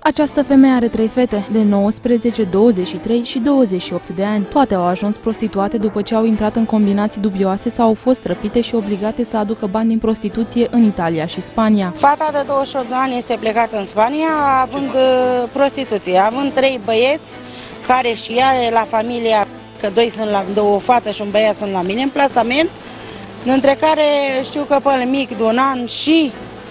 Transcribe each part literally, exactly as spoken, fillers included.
Această femeie are trei fete, de nouăsprezece, douăzeci și trei și douăzeci și opt de ani. Toate au ajuns prostituate după ce au intrat în combinații dubioase sau au fost răpite și obligate să aducă bani din prostituție în Italia și Spania. Fata de douăzeci și opt de ani este plecată în Spania, având prostituție, având trei băieți care și ea la familia, că doi sunt la, două fată și un băiat sunt la mine în plasament, dintre care știu că pe mic de un an și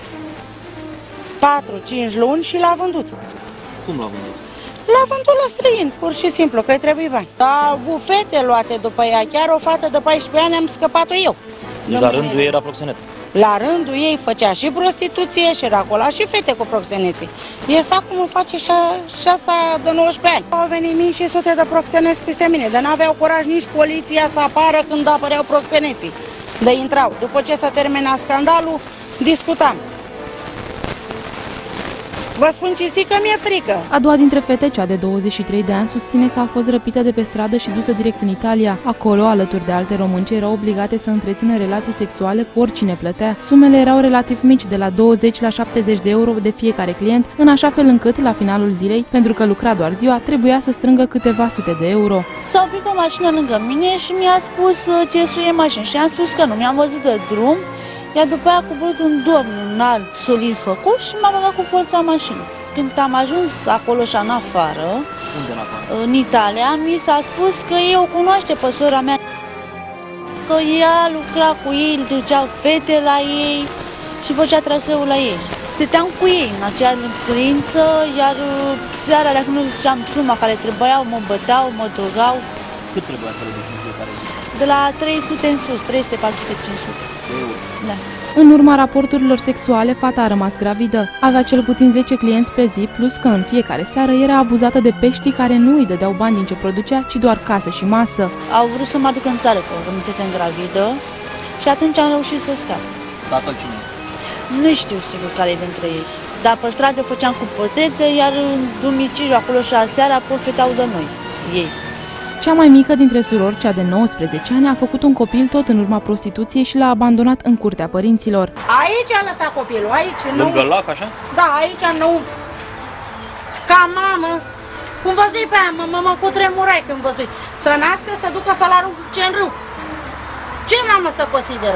patru cinci luni și l-a vândut. Cum l-a vândut? L-a vândut la străin, pur și simplu, că îi trebuie bani. A avut fete luate după ea, chiar o fată de paisprezece ani am scăpat-o eu. Deci la rândul ei era proxenet. La rândul ei făcea și prostituție și era acolo și fete cu proxeneții. Ies acum o face și, și asta de nouăsprezece ani. Au venit mii și sute de proxeneți peste mine, de n-aveau curaj nici poliția să apară când apăreau proxeneții. De intrau. După ce se termina scandalul, discutam. Vă spun cinstit că mi-e frică. A doua dintre fete, cea de douăzeci și trei de ani, susține că a fost răpită de pe stradă și dusă direct în Italia. Acolo, alături de alte românce, erau obligate să întrețină relații sexuale cu oricine plătea. Sumele erau relativ mici, de la douăzeci la șaptezeci de euro de fiecare client, în așa fel încât, la finalul zilei, pentru că lucra doar ziua, trebuia să strângă câteva sute de euro. S-a oprit o mașină lângă mine și mi-a spus ce suie mașină și am spus că nu, mi-am văzut de drum. Iar după aia a coborât un domn înalt, solid făcut și m-a băgat cu forța în mașină. Când am ajuns acolo și în afară, Unde în afară? în Italia, mi s-a spus că ei o cunoaște pe sora mea, că ea lucra cu ei, îl duceau fete la ei și făcea traseul la ei. Stăteam cu ei în acea locuință, iar seara, dacă nu duceam suma care trebuiau, mă băteau, mă drogau. Cât trebuia să le duci în fiecare zi? De la trei sute în sus, trei sute, patru sute, cinci sute. Da. În urma raporturilor sexuale, fata a rămas gravidă. Avea cel puțin zece clienți pe zi, plus că în fiecare seară era abuzată de peștii care nu îi dădeau bani din ce producea, ci doar casă și masă. Au vrut să mă aduc în țară, că rămăsesem gravidă și atunci am reușit să scap. Tatăl cine? Nu știu sigur care e dintre ei, dar pe stradă făceam cu potețe, iar în domiciliu, acolo și aseara, profitau de noi, ei. Cea mai mică dintre surori, cea de nouăsprezece ani, a făcut un copil tot în urma prostituției și l-a abandonat în curtea părinților. Aici a lăsat copilul, aici, nu? Lângă lac, așa? Da, aici, nu. Ca mamă, cum văzui pe aia, mă, mă, mă cutremurai când văzui. Să nască, să ducă să-l arunce în râu. Ce mamă să consideră?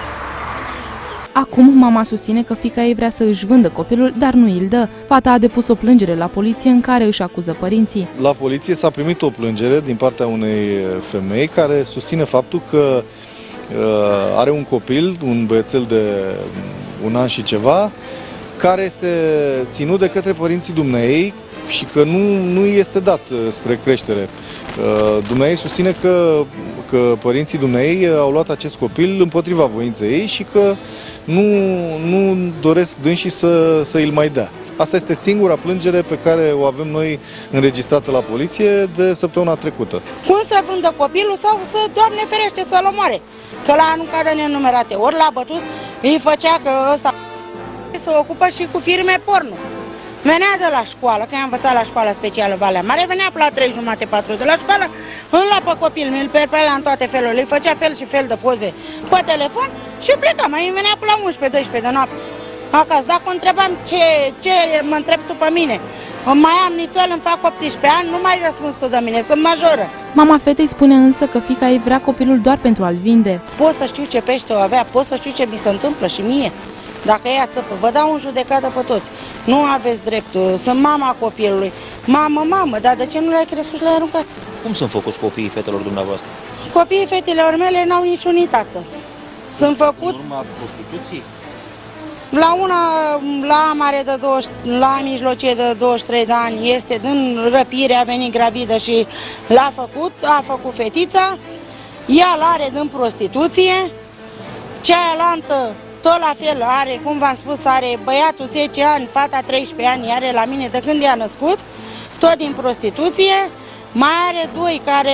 Acum, mama susține că fiica ei vrea să își vândă copilul, dar nu îl dă. Fata a depus o plângere la poliție în care își acuză părinții. La poliție s-a primit o plângere din partea unei femei care susține faptul că uh, are un copil, un băiețel de un an și ceva, care este ținut de către părinții dumneei și că nu, nu este dat spre creștere. Uh, dumneei susține că, că părinții dumneei au luat acest copil împotriva voinței ei și că nu, nu doresc dânsii să, să îl mai dea. Asta este singura plângere pe care o avem noi înregistrată la poliție de săptămâna trecută. Cum să vândă copilul sau să, Doamne ferește, să-l omoare? Că l-a aruncat de nenumerate ori, l-a bătut, îi făcea că ăsta se ocupă și cu firme porno. Venea de la școală, că am învățat la școala specială Valea Mare, venea pe la trei jumate, patru de la școală, îl lua pe copil, îl perpelea în toate felurile, îi făcea fel și fel de poze pe telefon și pleca, mai îmi venea pe la unsprezece douăsprezece de noapte acasă. Dacă o întrebam ce, ce mă întreb tu pe mine, mai am nițel, îmi fac optsprezece ani, nu mai răspuns tu de mine, sunt majoră. Mama fetei spune însă că fiica ei vrea copilul doar pentru a-l vinde. Pot să știu ce pește o avea, pot să știu ce mi se întâmplă și mie. Dacă ea țăpă, vă dau în judecată pe toți. Nu aveți dreptul, sunt mama copilului. Mamă, mamă, dar de ce nu l-ai crescut și l-ai aruncat? Cum sunt făcuți copiii fetelor dumneavoastră? Copiii fetelor mele n-au niciun tață. Sunt făcut... În urma prostituției? La una, la mare de douăzeci, la mijlocie de douăzeci și trei de ani, este din răpire, a venit gravidă și l-a făcut, a făcut fetița. Ea l-are din prostituție. Cealaltă tot la fel are, cum v-am spus, are băiatul zece ani, fata treisprezece ani, are la mine de când i-a născut, tot din prostituție. Mai are doi care,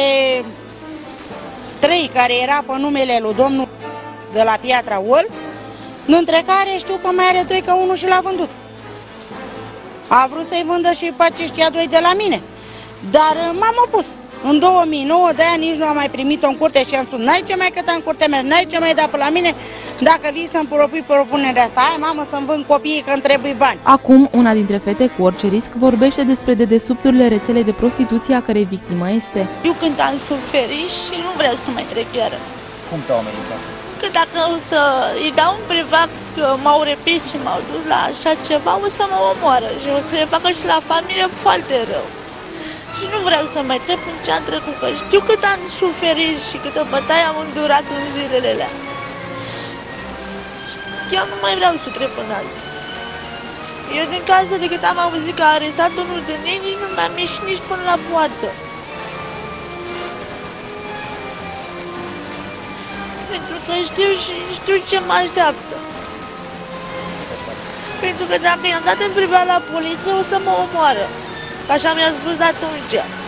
trei care era pe numele lui domnul de la Piatra Olt, dintre care știu că mai are doi, că unul și l-a vândut. A vrut să-i vândă și pe aceștia doi de la mine, dar m-am opus. În două mii nouă, de-aia nici nu am mai primit-o în curte și am spus, n-ai ce mai căta în curte mea, n-ai ce mai da pe la mine, dacă vii să-mi propui propunerea asta, hai mamă să-mi vând copiii că-mi trebuie bani. Acum, una dintre fete cu orice risc vorbește despre dedesubturile rețelei de prostituție a cărei victimă este. Eu când am suferit și nu vreau să mai trec iară. Cum te-au amenințat? Că dacă o să îi dau un privat că m-au repis și m-au dus la așa ceva, o să mă omoară și o să le facă și la familie foarte rău. Și nu vreau să mai trec în ce am trecut, că știu cât am suferit și câtă bătaie am îndurat în zilele alea. Eu nu mai vreau să trec în asta. Eu din casă, de cât am auzit că a arestat unul din ei, nici nu mi-am ieșit nici până la poartă. Pentru că știu și știu ce mă așteaptă. Pentru că dacă i-am dat în privat la poliție, o să mă omoară. Așa mi-a spus atunci.